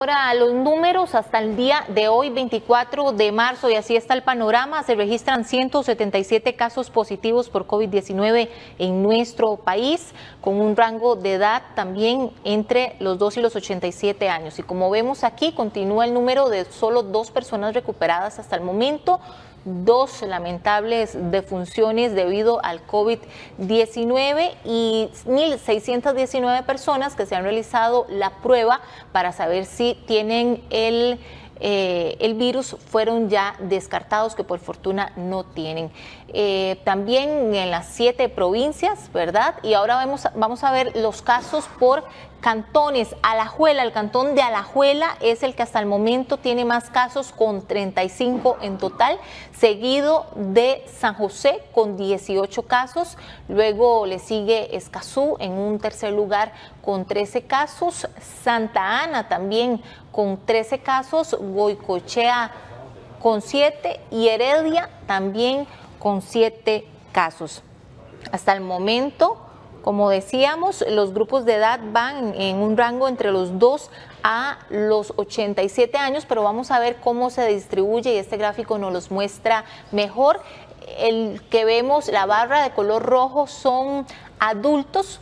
Ahora, los números hasta el día de hoy, 24 de marzo, y así está el panorama. Se registran 177 casos positivos por COVID-19 en nuestro país, con un rango de edad también entre los 2 y los 87 años. Y como vemos aquí, continúa el número de solo 2 personas recuperadas hasta el momento. 2 lamentables defunciones debido al COVID-19 y 1.619 personas que se han realizado la prueba para saber si tienen el virus, fueron ya descartados, que por fortuna no tienen. También en las 7 provincias, ¿verdad? Y ahora vamos a ver los casos por cantones. Alajuela, el cantón de Alajuela es el que hasta el momento tiene más casos, con 35 en total, seguido de San José con 18 casos, luego le sigue Escazú en un tercer lugar con 13 casos, Santa Ana también con 13 casos, Goicoechea con 7 y Heredia también con 7 casos. Hasta el momento, como decíamos, los grupos de edad van en un rango entre los 2 a los 87 años, pero vamos a ver cómo se distribuye y este gráfico nos los muestra mejor. El que vemos, la barra de color rojo, son adultos,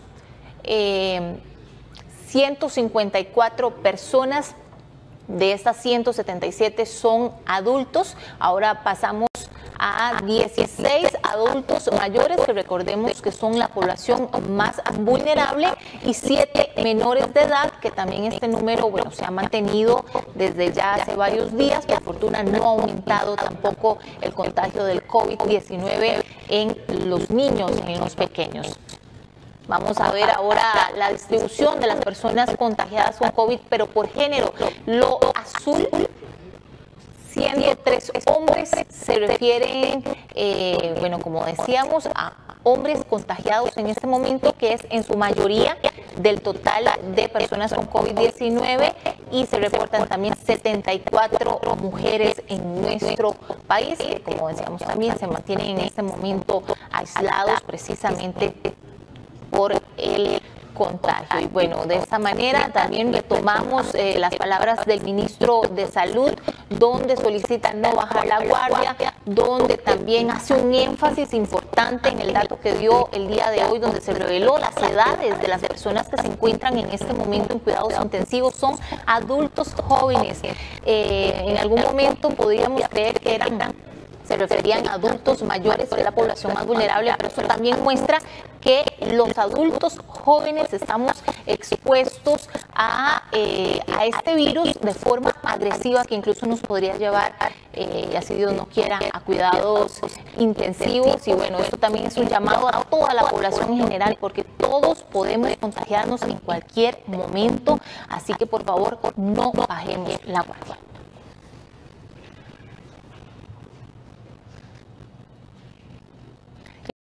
154 personas de estas 177 son adultos. Ahora pasamos a 16 adultos mayores, que recordemos que son la población más vulnerable, y 7 menores de edad, que también este número, bueno, se ha mantenido desde ya hace varios días. Por fortuna no ha aumentado tampoco el contagio del COVID-19 en los niños, en los pequeños. Vamos a ver ahora la distribución de las personas contagiadas con COVID, pero por género. Lo azul, 103 hombres, se refieren, bueno, como decíamos, a hombres contagiados en este momento, que es en su mayoría del total de personas con COVID-19, y se reportan también 74 mujeres en nuestro país, que como decíamos también se mantienen en este momento aislados precisamente por el contagio. Y bueno, de esta manera también retomamos las palabras del ministro de Salud, donde solicita no bajar la guardia, donde también hace un énfasis importante en el dato que dio el día de hoy, donde se reveló las edades de las personas que se encuentran en este momento en cuidados intensivos. Son adultos jóvenes. En algún momento podríamos creer que se referían a adultos mayores, que es la población más vulnerable, pero eso también muestra que los adultos jóvenes estamos expuestos a este virus de forma agresiva, que incluso nos podría llevar, y así Dios no quiera, a cuidados intensivos. Y bueno, esto también es un llamado a toda la población en general, porque todos podemos contagiarnos en cualquier momento, así que por favor no bajemos la guardia.